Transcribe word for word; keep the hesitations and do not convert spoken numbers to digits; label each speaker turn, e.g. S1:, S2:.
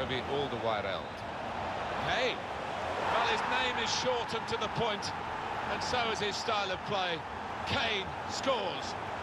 S1: Jovi Alderweireld.
S2: Hey, well, his name is shortened to the point, and so is his style of play. Kane scores.